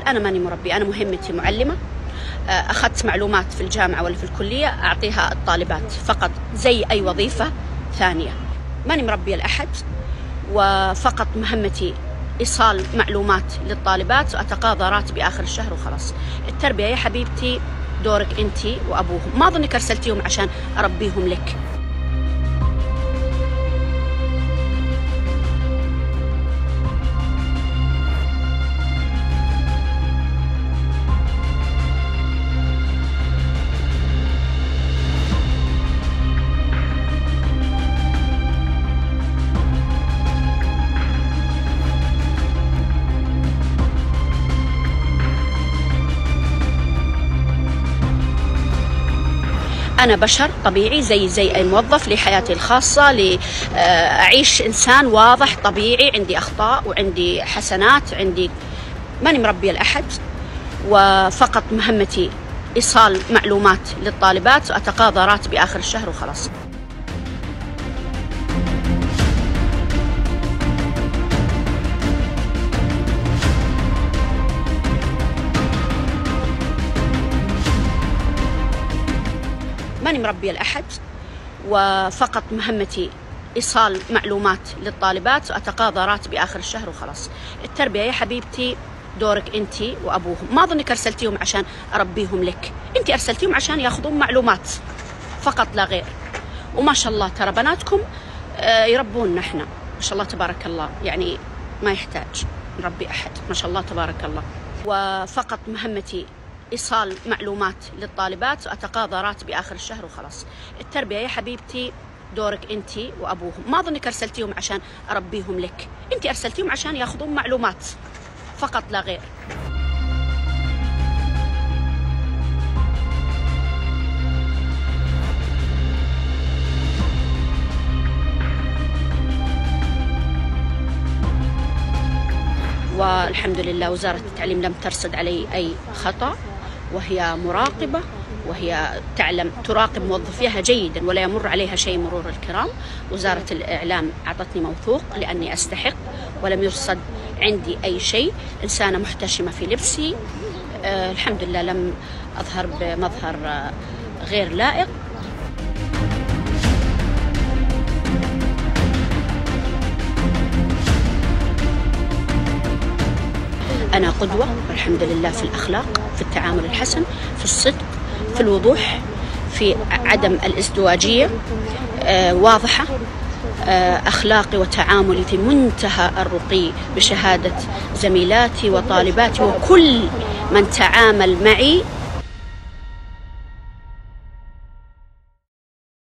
أنا ماني مربية، أنا مهمتي معلمة. أخذت معلومات في الجامعة ولا في الكلية أعطيها الطالبات فقط زي أي وظيفة ثانية. ماني مربية لأحد، وفقط مهمتي إيصال معلومات للطالبات وأتقاضى راتبي آخر الشهر وخلاص. التربية يا حبيبتي دورك أنتي وأبوهم، ما أظنك أرسلتيهم عشان أربيهم لك. أنا بشر طبيعي زي أي موظف، لي حياتي الخاصة، أعيش إنسان واضح طبيعي، عندي أخطاء وعندي حسنات، ماني مربية لأحد، وفقط مهمتي إيصال معلومات للطالبات وأتقاضى راتبي آخر الشهر وخلاص. ماني مربية لأحد، وفقط مهمتي إيصال معلومات للطالبات وأتقاضى راتبي آخر الشهر وخلاص. التربية يا حبيبتي دورك أنتي وأبوهم، ما أظنك أرسلتيهم عشان أربيهم لك، أنتي أرسلتيهم عشان ياخذون معلومات فقط لا غير. وما شاء الله ترى بناتكم يربون، نحن ما شاء الله تبارك الله، يعني ما يحتاج نربي أحد، ما شاء الله تبارك الله. وفقط مهمتي إيصال معلومات للطالبات وأتقاضى راتبي آخر الشهر وخلاص. التربية يا حبيبتي دورك أنتي وأبوهم، ما أظنك أرسلتيهم عشان أربيهم لك، أنتي أرسلتيهم عشان ياخذون معلومات فقط لا غير. والحمد لله وزارة التعليم لم ترصد علي أي خطأ، وهي مراقبة، وهي تراقب موظفيها جيدا ولا يمر عليها شيء مرور الكرام. وزارة الإعلام أعطتني موثوق لأني أستحق، ولم يرصد عندي أي شيء. إنسانة محتشمة في لبسي، الحمد لله لم أظهر بمظهر غير لائق. أنا قدوة الحمد لله في الأخلاق، في التعامل الحسن، في الصدق، في الوضوح، في عدم الازدواجية، واضحة، أخلاقي وتعاملي في منتهى الرقي بشهادة زميلاتي وطالباتي وكل من تعامل معي